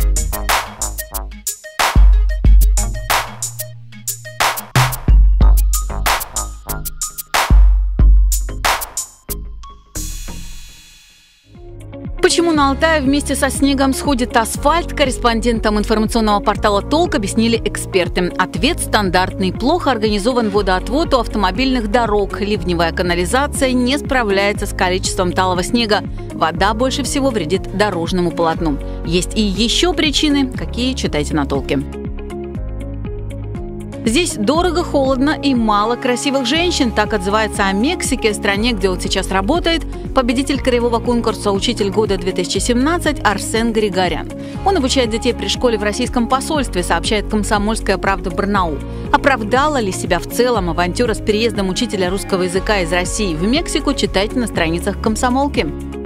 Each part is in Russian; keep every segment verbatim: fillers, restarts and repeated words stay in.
Почему на Алтае вместе со снегом сходит асфальт, корреспондентам информационного портала «Толк» объяснили эксперты. Ответ стандартный. Плохо организован водоотвод у автомобильных дорог. Ливневая канализация не справляется с количеством талого снега. Вода больше всего вредит дорожному полотну. Есть и еще причины, какие читайте на «Толке». Здесь дорого, холодно и мало красивых женщин. Так отзывается о Мексике, стране, где он сейчас работает победитель краевого конкурса «Учитель года-две тысячи семнадцать» Арсен Григорян. Он обучает детей при школе в российском посольстве, сообщает «Комсомольская правда» Барнаул. Оправдала ли себя в целом авантюра с переездом учителя русского языка из России в Мексику, читайте на страницах «Комсомолки».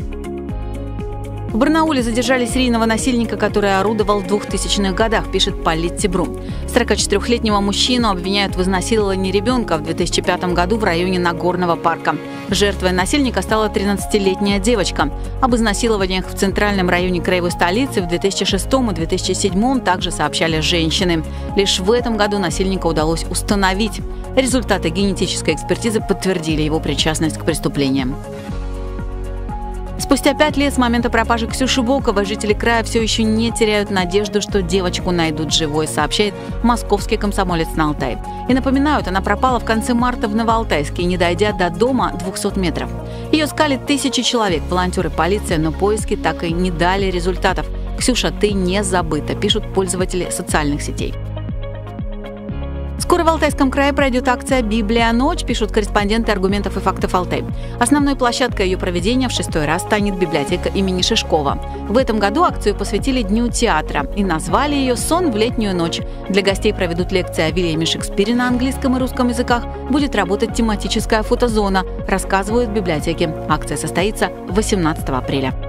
В Барнауле задержали серийного насильника, который орудовал в двухтысячных годах, пишет Политтебру. сорокачетырёхлетнего мужчину обвиняют в изнасиловании ребенка в две тысячи пятом году в районе Нагорного парка. Жертвой насильника стала тринадцатилетняя девочка. Об изнасилованиях в центральном районе краевой столицы в две тысячи шестом и две тысячи седьмом также сообщали женщины. Лишь в этом году насильника удалось установить. Результаты генетической экспертизы подтвердили его причастность к преступлениям. Спустя пять лет с момента пропажи Ксюши Боковой жители края все еще не теряют надежду, что девочку найдут живой, сообщает московский комсомолец на Алтае. И напоминают, она пропала в конце марта в Новоалтайске, не дойдя до дома двухсот метров. Ее искали тысячи человек, волонтеры, полиция, но поиски так и не дали результатов. «Ксюша, ты не забыта», пишут пользователи социальных сетей. Скоро в Алтайском крае пройдет акция «Библия. Ночь», пишут корреспонденты «Аргументов и фактов Алтай». Основной площадкой ее проведения в шестой раз станет библиотека имени Шишкова. В этом году акцию посвятили Дню театра и назвали ее «Сон в летнюю ночь». Для гостей проведут лекции о Вильяме Шекспире на английском и русском языках. Будет работать тематическая фотозона, рассказывают в библиотеке. Акция состоится восемнадцатого апреля.